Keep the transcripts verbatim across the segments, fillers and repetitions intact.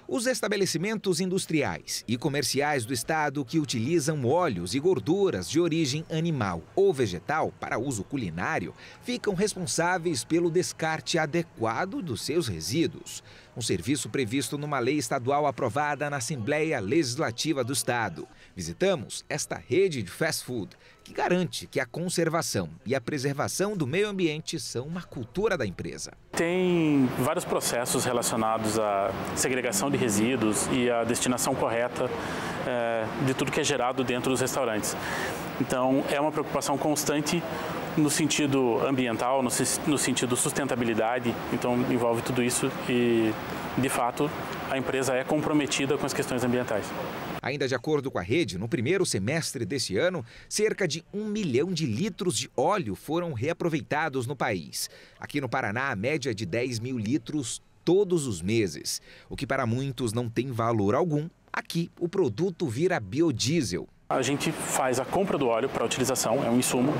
Os estabelecimentos industriais e comerciais do estado que utilizam óleos e gorduras de origem animal ou vegetal para uso culinário ficam responsáveis pelo descarte adequado dos seus resíduos. Um serviço previsto numa lei estadual aprovada na Assembleia Legislativa do Estado. Visitamos esta rede de fast food, que garante que a conservação e a preservação do meio ambiente são uma cultura da empresa. Tem vários processos relacionados à segregação de resíduos e à destinação correta é, de tudo que é gerado dentro dos restaurantes. Então, é uma preocupação constante no sentido ambiental, no, no sentido sustentabilidade, então envolve tudo isso e, de fato, a empresa é comprometida com as questões ambientais. Ainda de acordo com a rede, no primeiro semestre deste ano, cerca de um milhão de litros de óleo foram reaproveitados no país. Aqui no Paraná, a média é de dez mil litros todos os meses. O que para muitos não tem valor algum, aqui o produto vira biodiesel. A gente faz a compra do óleo para utilização, é um insumo,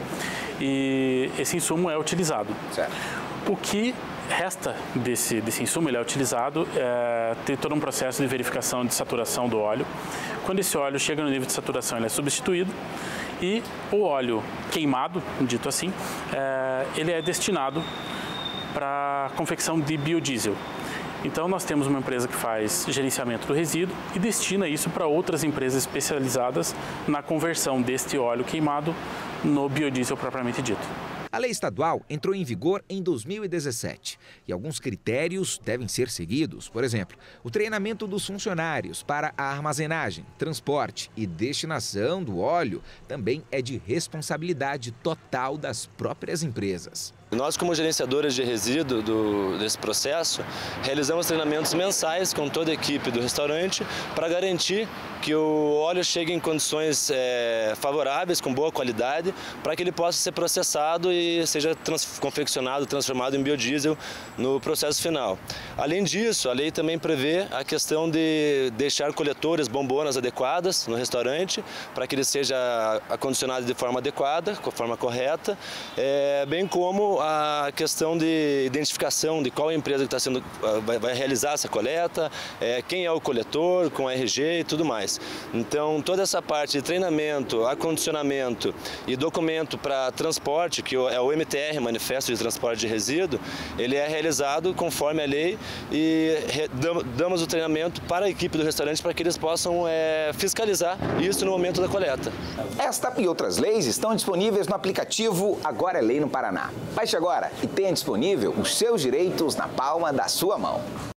e esse insumo é utilizado. Certo. O que resta desse, desse insumo, ele é utilizado, é, tem todo um processo de verificação de saturação do óleo. Quando esse óleo chega no nível de saturação, ele é substituído e o óleo queimado, dito assim, é, ele é destinado para a confecção de biodiesel. Então, nós temos uma empresa que faz gerenciamento do resíduo e destina isso para outras empresas especializadas na conversão deste óleo queimado no biodiesel propriamente dito. A lei estadual entrou em vigor em dois mil e dezessete e alguns critérios devem ser seguidos. Por exemplo, o treinamento dos funcionários para a armazenagem, transporte e destinação do óleo também é de responsabilidade total das próprias empresas. Nós, como gerenciadores de resíduo do, desse processo, realizamos treinamentos mensais com toda a equipe do restaurante para garantir que o óleo chegue em condições é, favoráveis, com boa qualidade, para que ele possa ser processado e seja trans, confeccionado, transformado em biodiesel no processo final. Além disso, a lei também prevê a questão de deixar coletores, bombonas adequadas no restaurante, para que ele seja acondicionado de forma adequada, de forma correta, é, bem como a questão de identificação de qual empresa que está sendo, vai, vai realizar essa coleta, é, quem é o coletor, com R G e tudo mais. Então, toda essa parte de treinamento, acondicionamento e documento para transporte, que é o M T R, Manifesto de Transporte de Resíduo, ele é realizado conforme a lei e damos o treinamento para a equipe do restaurante para que eles possam é, fiscalizar isso no momento da coleta. Esta e outras leis estão disponíveis no aplicativo Agora é Lei no Paraná. Baixe agora e tenha disponível os seus direitos na palma da sua mão.